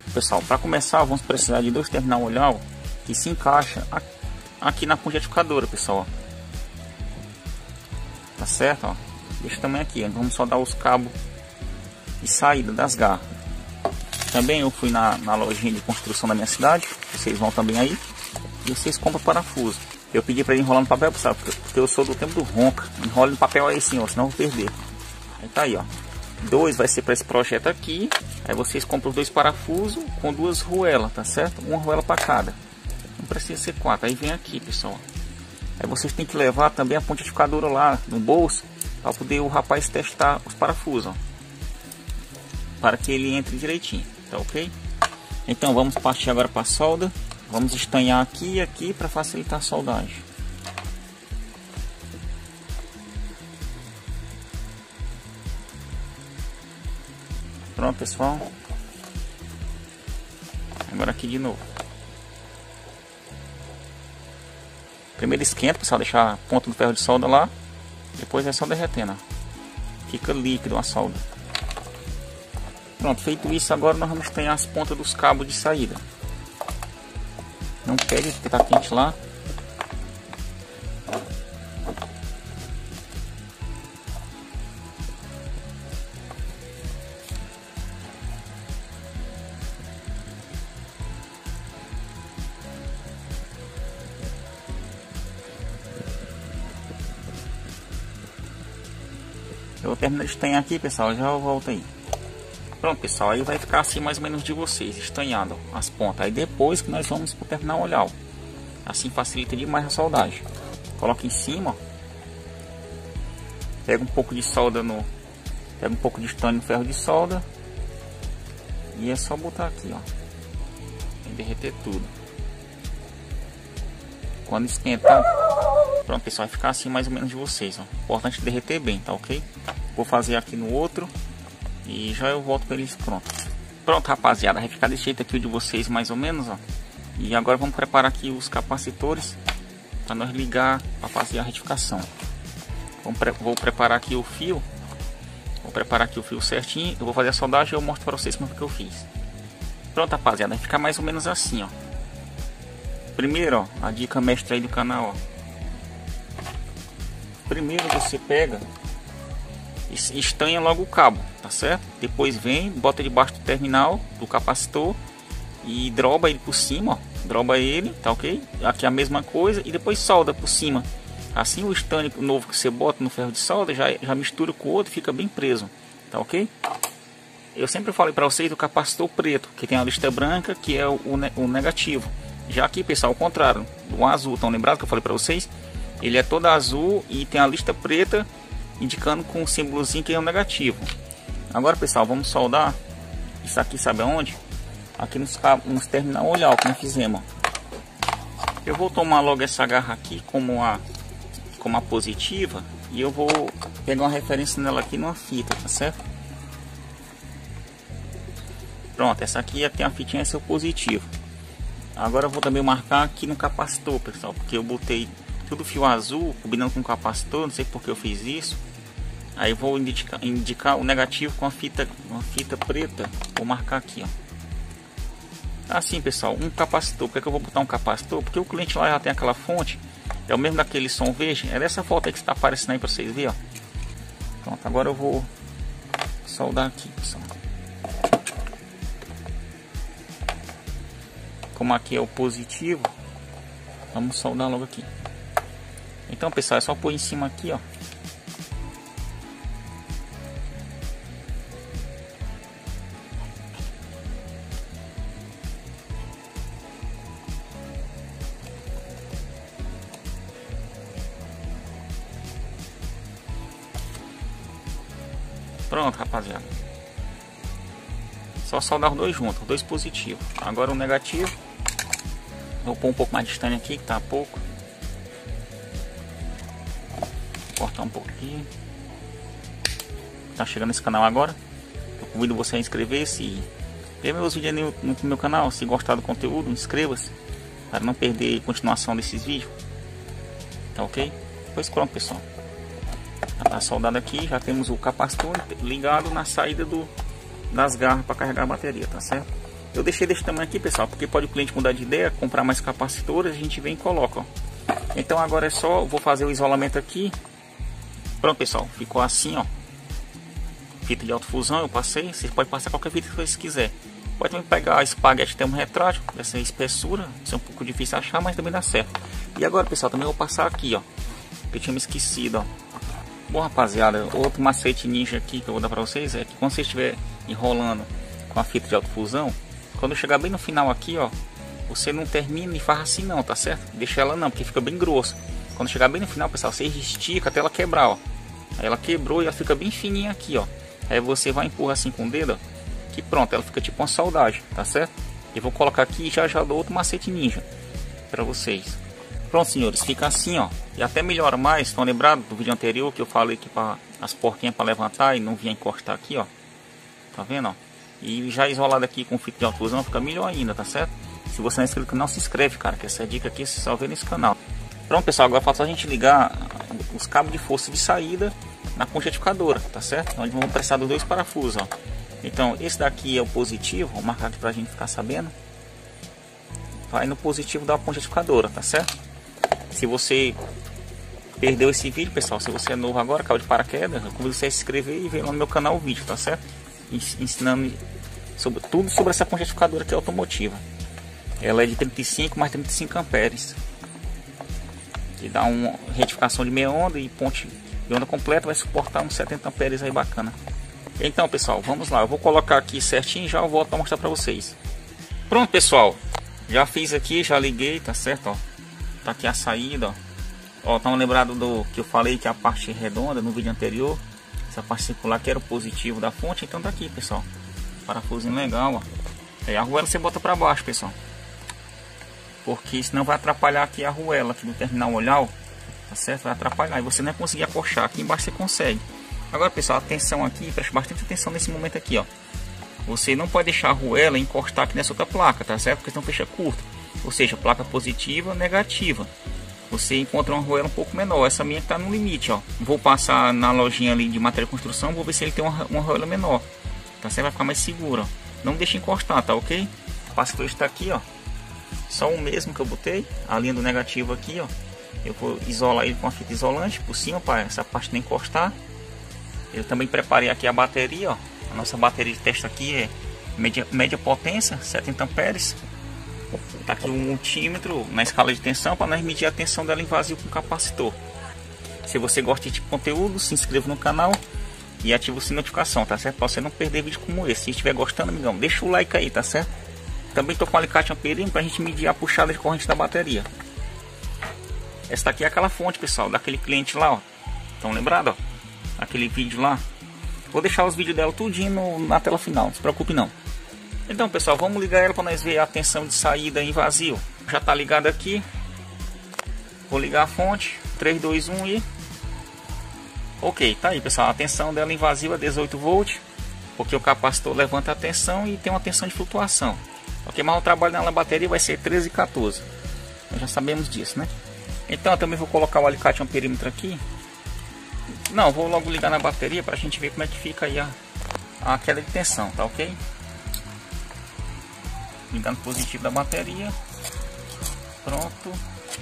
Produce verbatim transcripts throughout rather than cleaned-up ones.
Pessoal, para começar vamos precisar de dois terminal olhal que se encaixa aqui na ponte retificadora, pessoal. Tá certo, ó. Deixa também aqui, vamos só dar os cabos de saída das garras. Também eu fui na, na lojinha de construção da minha cidade, vocês vão também aí, e vocês compram parafuso. Eu pedi para ele enrolar no papel, pessoal, porque eu sou do tempo do ronca. Enrola no papel aí sim, ó, senão eu vou perder. Aí tá aí, ó. Dois vai ser para esse projeto aqui. Aí vocês compram os dois parafusos com duas ruelas, tá certo? Uma ruela para cada. Não precisa ser quatro. Aí vem aqui, pessoal. Aí vocês tem que levar também a ponte retificadora lá no bolso, para poder o rapaz testar os parafusos, ó, para que ele entre direitinho, tá ok? Então vamos partir agora para a solda. Vamos estanhar aqui e aqui para facilitar a soldagem. Pronto, pessoal. Agora aqui de novo. Primeiro esquenta, pessoal, deixar a ponta do ferro de solda lá. Depois é só derretendo, ó. Fica líquido a solda. Pronto, feito isso, agora nós vamos estanhar as pontas dos cabos de saída. Não pede porque tá quente lá. Eu vou terminar de estanhar aqui, pessoal, já eu volto aí. Pronto, pessoal, aí vai ficar assim mais ou menos de vocês, estanhado as pontas. Aí depois que nós vamos pro terminal olhal. Assim facilita demais a soldagem. Coloca em cima, ó. Pega um pouco de solda no... Pega um pouco de estanho no ferro de solda. E é só botar aqui, ó. E derreter tudo. Quando esquentar... Pronto, pessoal, vai ficar assim mais ou menos de vocês, ó. Importante derreter bem, tá ok? Vou fazer aqui no outro. E já eu volto para eles pronto. Pronto, rapaziada, vai ficar desse jeito aqui o de vocês mais ou menos, ó. E agora vamos preparar aqui os capacitores para nós ligar para fazer a retificação. Vamos pre vou preparar aqui o fio. Vou preparar aqui o fio certinho. Eu vou fazer a soldagem e eu mostro para vocês como é que eu fiz. Pronto, rapaziada, vai ficar mais ou menos assim, ó. Primeiro, ó, a dica mestra aí do canal, ó. Primeiro você pega e estanha logo o cabo, tá certo? Depois vem, bota debaixo do terminal do capacitor e droba ele por cima, ó. Droba ele, tá ok? Aqui a mesma coisa e depois solda por cima. Assim o estanho novo que você bota no ferro de solda já, já mistura com o outro e fica bem preso, tá ok? Eu sempre falei para vocês do capacitor preto, que tem a lista branca, que é o, o, o negativo. Já aqui, pessoal, ao contrário, o azul, estão lembrados que eu falei para vocês? Ele é todo azul e tem a lista preta indicando com o símbolozinho que é o negativo. Agora, pessoal, vamos soldar isso aqui, sabe aonde? Aqui nos, nos terminal olhal que nós fizemos. Eu vou tomar logo essa garra aqui como a, como a positiva e eu vou pegar uma referência nela aqui numa fita, tá certo? Pronto, essa aqui tem a fitinha, esse é o positivo. Agora eu vou também marcar aqui no capacitor, pessoal, porque eu botei tudo fio azul combinando com o capacitor, não sei porque eu fiz isso. Aí vou indicar, indicar o negativo com a fita, uma fita preta. Vou marcar aqui, ó. Assim, pessoal, um capacitor. Por que eu vou botar um capacitor? Porque o cliente lá já tem aquela fonte. É o mesmo daquele som verde. É dessa foto aí que está aparecendo aí para vocês verem, ó. Pronto, agora eu vou soldar aqui, pessoal. Como aqui é o positivo, vamos soldar logo aqui. Então, pessoal, é só pôr em cima aqui, ó. Pronto, rapaziada. Só soldar os dois juntos, os dois positivos. Agora o negativo. Vou pôr um pouco mais distante aqui, que tá pouco. Vou cortar um pouquinho. Tá chegando nesse canal agora, eu convido você a inscrever-se e ver meus vídeos no, no meu canal. Se gostar do conteúdo, inscreva-se para não perder a continuação desses vídeos. Tá ok? Pois pronto, pessoal. Já tá soldado aqui, já temos o capacitor ligado na saída do, das garras para carregar a bateria, tá certo? Eu deixei desse tamanho aqui, pessoal, porque pode o cliente mudar de ideia, comprar mais capacitores, a gente vem e coloca, ó. Então agora é só, vou fazer o isolamento aqui. Pronto, pessoal, ficou assim, ó. Fita de alta fusão eu passei, vocês podem passar qualquer fita que vocês quiserem. Pode também pegar a espaguete termorretrátil, dessa espessura, isso é um pouco difícil achar, mas também dá certo. E agora, pessoal, também vou passar aqui, ó, que eu tinha me esquecido, ó. Bom, rapaziada, outro macete ninja aqui que eu vou dar pra vocês é que quando você estiver enrolando com a fita de alta fusão, quando chegar bem no final aqui, ó, você não termina e faz assim não, tá certo? Deixa ela não, porque fica bem grosso. Quando chegar bem no final, pessoal, você estica até ela quebrar, ó. Aí ela quebrou e ela fica bem fininha aqui, ó. Aí você vai empurrar assim com o dedo, ó, que pronto, ela fica tipo uma soldagem, tá certo? Eu vou colocar aqui e já já dou outro macete ninja pra vocês. Pronto, senhores, fica assim, ó. E até melhora mais. Estão lembrados do vídeo anterior que eu falei que para as porquinhas para levantar e não vinha encostar aqui, ó. Tá vendo, ó? E já isolado aqui com fita de alta fusão fica melhor ainda, tá certo? Se você não é inscrito no canal, se inscreve, cara, que essa dica aqui você só vê nesse canal. Pronto, pessoal, agora falta a gente ligar os cabos de força de saída na ponte retificadora, tá certo? Onde vamos precisar dos dois parafusos, ó. Então, esse daqui é o positivo, vou marcar aqui pra gente ficar sabendo. Vai no positivo da ponte retificadora, tá certo? Se você perdeu esse vídeo, pessoal, se você é novo agora, caiu de paraquedas, eu convido você a se inscrever e ver lá no meu canal o vídeo, tá certo? Ensinando sobre, tudo sobre essa ponte retificadora que é automotiva. Ela é de trinta e cinco mais trinta e cinco amperes. E dá uma retificação de meia onda e ponte de onda completa, vai suportar uns setenta amperes aí bacana. Então, pessoal, vamos lá. Eu vou colocar aqui certinho e já volto para mostrar para vocês. Pronto, pessoal. Já fiz aqui, já liguei, tá certo, ó. Tá aqui a saída, ó. Ó, estão lembrados do que eu falei que a parte redonda no vídeo anterior, essa parte circular que era o positivo da fonte, então tá aqui, pessoal. Parafusinho legal, ó. Aí a arruela você bota para baixo, pessoal. Porque senão vai atrapalhar aqui a arruela aqui do terminal olhar, tá certo? Vai atrapalhar e você não vai conseguir acochar. Aqui embaixo você consegue. Agora, pessoal, atenção aqui, preste bastante atenção nesse momento aqui, ó. Você não pode deixar a arruela encostar aqui nessa outra placa, tá certo? Porque senão fecha curto. Ou seja, placa positiva, negativa. Você encontra uma arruela um pouco menor. Essa minha está no limite, ó. Vou passar na lojinha ali de material de construção, vou ver se ele tem uma, uma arruela menor. Tá certo? Vai ficar mais seguro, ó. Não deixe encostar, tá ok? O passivo está aqui, ó. Só o mesmo que eu botei. A linha do negativo aqui, ó. Eu vou isolar ele com a fita isolante por cima para essa parte não encostar. Eu também preparei aqui a bateria, ó. A nossa bateria de teste aqui é média, média potência, setenta amperes. Tá aqui um multímetro na escala de tensão para nós medir a tensão dela em vazio com capacitor. Se você gosta de tipo de conteúdo, se inscreva no canal e ative o sininho de notificação, tá certo? Para você não perder vídeo como esse. Se estiver gostando, amigão, deixa o like aí, tá certo? Também tô com um alicate amperímetro pra gente medir a puxada de corrente da bateria. Essa daqui é aquela fonte, pessoal, daquele cliente lá, ó. Estão lembrados, ó? Aquele vídeo lá. Vou deixar os vídeos dela tudinho no, na tela final, não se preocupe não. Então, pessoal, vamos ligar ela para nós ver a tensão de saída em vazio. Já tá ligado aqui. Vou ligar a fonte. três, dois, um e... Ok, tá aí, pessoal. A tensão dela em vazio é dezoito volts. Porque o capacitor levanta a tensão e tem uma tensão de flutuação. Ok, mas o trabalho na bateria vai ser treze e quatorze. Nós já sabemos disso, né? Então, eu também vou colocar o alicate amperímetro aqui. Não, vou logo ligar na bateria para a gente ver como é que fica aí a, a queda de tensão, tá ok? Ligando positivo da bateria. Pronto.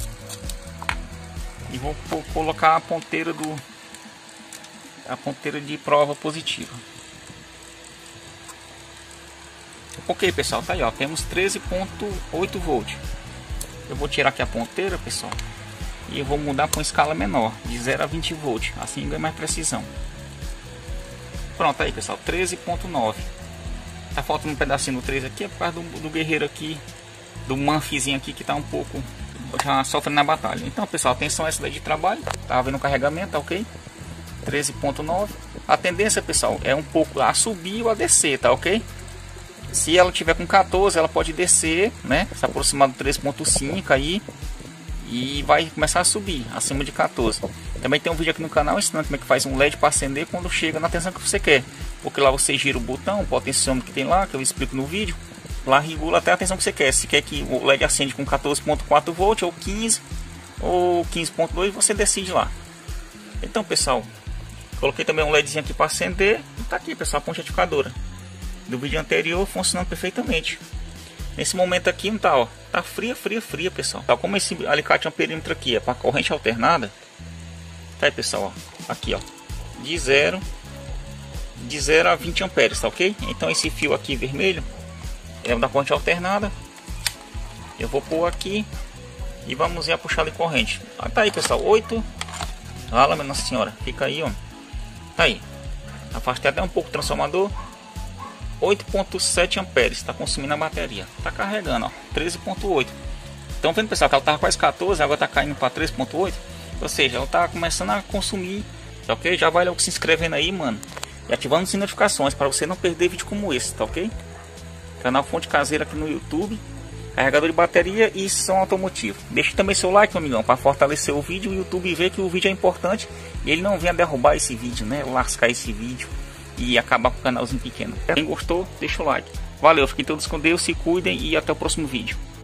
E vou, vou colocar a ponteira do a ponteira de prova positiva. Ok, pessoal, tá aí, ó. Temos treze ponto oito volts. Eu vou tirar aqui a ponteira, pessoal. E eu vou mudar para uma escala menor, de zero a vinte volts, assim ganha mais precisão. Pronto aí, pessoal, treze ponto nove. Tá faltando um pedacinho do treze aqui, é por causa do, do guerreiro aqui, do manfizinho aqui que tá um pouco já sofrendo na batalha. Então, pessoal, atenção a essa daí de trabalho, tá vendo o carregamento, tá ok? treze ponto nove. A tendência, pessoal, é um pouco a subir ou a descer, tá ok? Se ela tiver com quatorze, ela pode descer, né? Se aproximar do treze ponto cinco aí. E vai começar a subir acima de quatorze. Também tem um vídeo aqui no canal ensinando como é que faz um L E D para acender quando chega na tensão que você quer. Porque lá você gira o botão, o potenciômetro que tem lá, que eu explico no vídeo. Lá regula até a tensão que você quer. Se quer que o L E D acende com quatorze ponto quatro volts ou quinze ou quinze ponto dois, você decide lá. Então, pessoal, coloquei também um LEDzinho aqui para acender. E tá aqui, pessoal, a ponte retificadora do vídeo anterior funcionando perfeitamente. Nesse momento aqui não tá, ó, tá fria, fria, fria, pessoal. Tá como esse alicate amperímetro aqui é para corrente alternada. Tá aí, pessoal, ó, aqui, ó, de zero de zero a vinte amperes, tá ok? Então esse fio aqui vermelho é o da corrente alternada. Eu vou pôr aqui e vamos ir a puxar de corrente. Ah, tá aí, pessoal, oito. Fala, minha Nossa Senhora, fica aí, ó. Tá aí. Afastei até um pouco o transformador. oito ponto sete amperes está consumindo a bateria. Tá carregando, ó, treze ponto oito. Então vendo, pessoal, que ela tava quase quatorze, agora tá caindo para treze ponto oito. Ou seja, ela tá começando a consumir, tá ok? Já vai logo se inscrevendo aí, mano, e ativando as notificações para você não perder vídeo como esse, tá ok? Canal Fonte Caseira aqui no YouTube, carregador de bateria e som automotivo. Deixe também seu like, meu amigão, para fortalecer o vídeo. O YouTube vê que o vídeo é importante e ele não venha derrubar esse vídeo, né? Lascar esse vídeo e acabar com o canalzinho pequeno. Quem gostou, deixa o like. Valeu, fiquem todos com Deus, se cuidem e até o próximo vídeo.